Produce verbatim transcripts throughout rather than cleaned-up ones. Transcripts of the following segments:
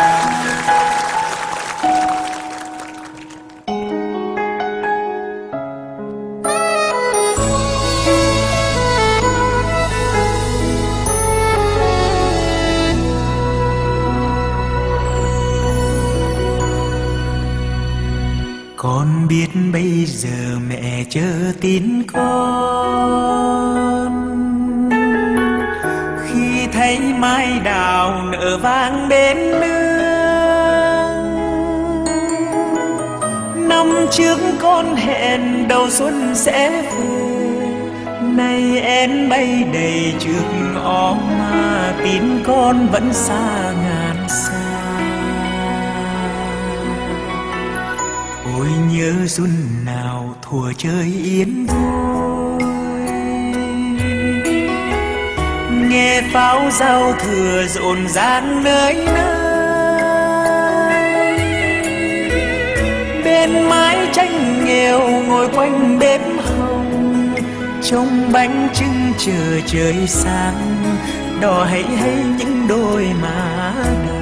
Con biết bây giờ mẹ chờ tin con, khi thấy mai đào nở vang bên nương. Năm trước con hẹn đầu xuân sẽ về, nay én bay đầy trước ó mà tin con vẫn xa ngàn xa. Ôi nhớ xuân nào thuở chơi yên vui, nghe pháo giao thừa rộn ràng nơi nơi. Bên mái tranh nghèo ngồi quanh bếp hồng, trông bánh trưng chờ trời sáng, đỏ hay hay những đôi má đào.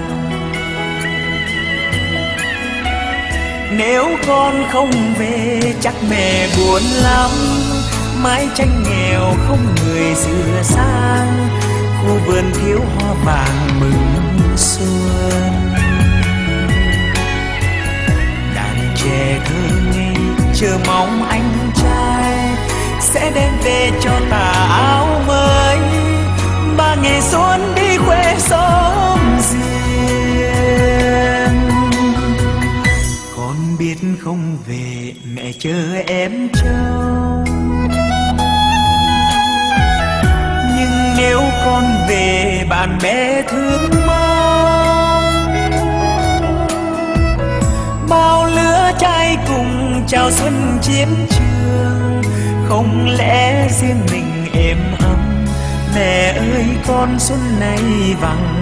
Nếu con không về chắc mẹ buồn lắm, mái tranh nghèo không người sửa sang, khu vườn thiếu hoa vàng mừng xuân. Đàn trẻ thơ ngây chờ mong anh trai sẽ đem về cho tà áo mới, ba ngày xuân đi khoe xóm riêng. Con biết không về mẹ chờ em trông, nhưng nếu con về bạn bè thương mong. Bao lứa trai cùng chào xuân chiến trường, không lẽ riêng mình êm ấm. Mẹ ơi con xuân này vắng.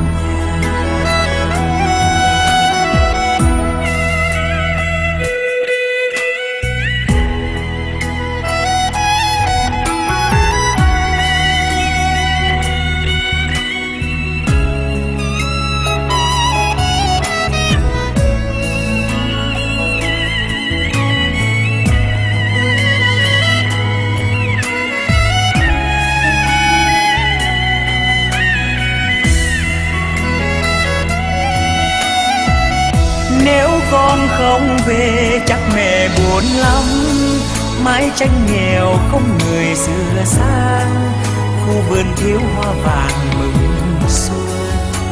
Nếu con không về chắc mẹ buồn lắm, mái tranh nghèo không người sửa sang, khu vườn thiếu hoa vàng mừng xuân.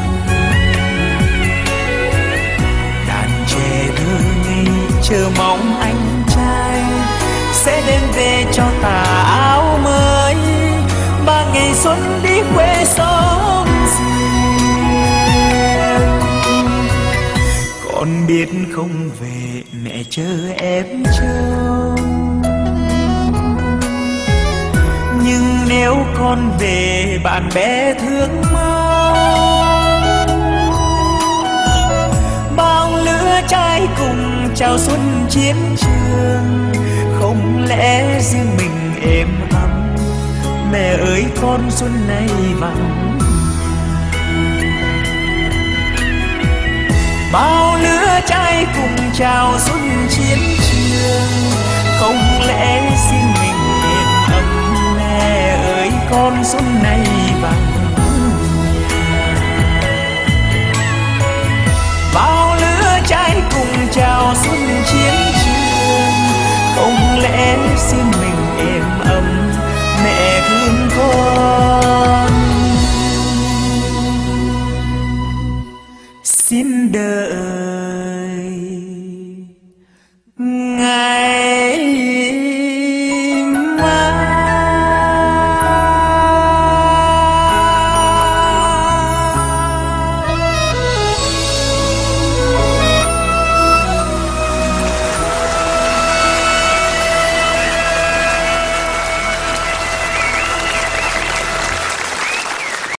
Đàn trẻ thơ ngây chờ mong anh trai sẽ đem về cho tà áo mới, ba ngày xuân đi quê xóm riêng. Con biết không về mẹ chờ em trông, nhưng nếu con về bạn bè thương mong. Bao lứa trai cùng chào xuân chiến trường, không lẽ riêng mình êm ấm. Mẹ ơi con xuân này vắng. Bao lứa trai cùng chào xuân chiến trường, không lẽ riêng mình êm ấm. Mẹ ơi con xuân này